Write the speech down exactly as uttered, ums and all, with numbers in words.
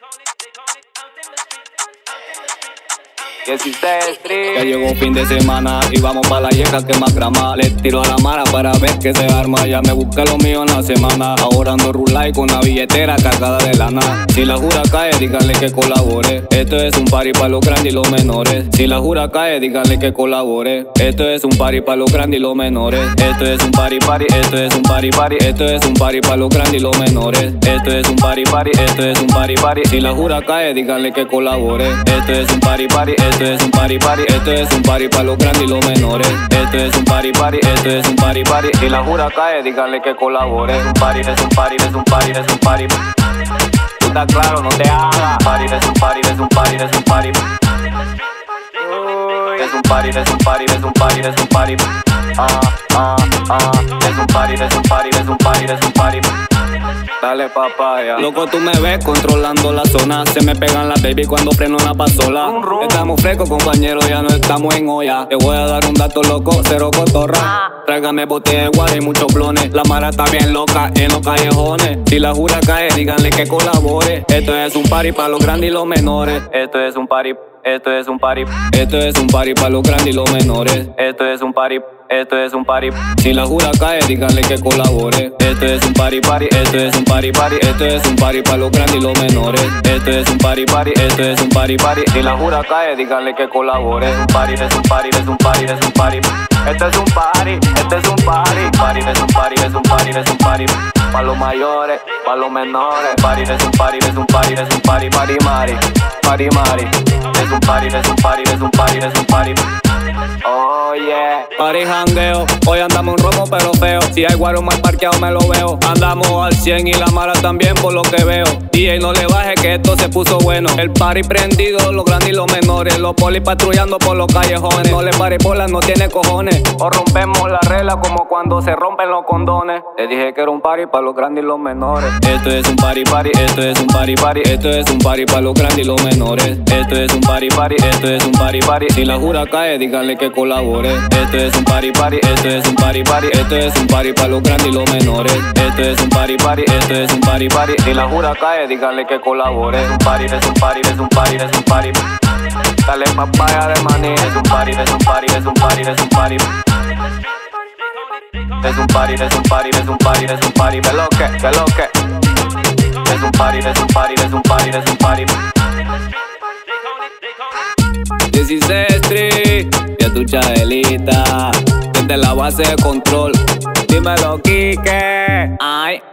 dieciséis Street. Ya llegó fin de semana y vamos pa' la yeca que más grama. Le tiro a la mara para ver que se arma. Ya me busqué lo mío en la semana. Ahora ando rulay con la billetera cargada de lana. Si la jura cae, díganle que colabore. Esto es un party pa' los grandes y los menores. Si la jura cae, díganle que colabore. Esto es un party pa' los grandes y los menores. Esto es un party party, esto es un party party. Esto es un party pa' los grandes y los menores. Esto es un party party, esto es un party party. Si la jura cae, díganle que colabore. Esto es un party party, esto es un party party. Esto es un party pa' los grandes y los menores. Esto es un party party, esto es un party party. Si la jura cae, díganle que colabore. Es un party, es un party, es un party, es un party. Tú estás claro, no te hagas. Party, es un party, es un party, es un party. Es un party, es un party, es un party, es un party. Ah, ah, ah. Es un party, es un party, es un party, es un party. Dale papaya. Loco, tú me ves controlando la zona. Se me pegan las baby cuando freno la pasola. Estamos frescos, compañeros, ya no estamos en olla. Te voy a dar un dato loco, cero cotorra. Tráigame botella de guara y muchos blones. La mara está bien loca en los callejones. Si la jura cae, díganle que colabore. Esto es un party para los grandes y los menores. Esto es un party, esto es un party. Esto es un party para los grandes y los menores. Esto es un party, esto es un party. Si la jura cae, díganle que colabore. Esto es un party party, esto es un party party. Esto es un party para los grandes y los menores. Esto es un party party, esto es un party party. Si la jura cae, díganle que colabore. Es un party, es un party, es un party, es un party. Esto es un party, esto es un party. Party, es un party, es un party, es un party. Pa' los mayores, pa' los menores. Party, es un party, es un party, es un party. Party mari, party mari. Es un party, es un party, es un party, es un party. Oh yeah, party jangueo. Hoy andamos un romo pero feo. Si hay guaro mal parqueado me lo veo. Andamos al cien y la mala también por lo que veo. D J no le baje que esto se puso bueno. El party prendido, los grandes y los menores. Los polis patrullando por los callejones. No le pare bolas, no tiene cojones. O rompemos la regla como cuando se rompen los condones. Le dije que era un party para los grandes y los menores. Esto es un party party, esto es un party party. Esto es un party para los grandes y los menores. Esto es un party party, esto es un party party. Si la jura cae, díganle que colabore. Esto es un party party, esto es un party party. Esto es un party para los grandes y los menores. Esto es un party party, esto es un party party. Si la jura cae, díganle que colabore. Es un party, es un party, es un party, es un party. Dale papaya de maní. Es un party, es un party, es un party, es un party. Es un party, es un party, es un party, es un party. ¿Qué lo que? ¿Qué lo que? Es un party, es un party, es un party, es un party. dieciséis Street, ya tu chadelita, desde la base de control. Dímelo, Kike. Ay.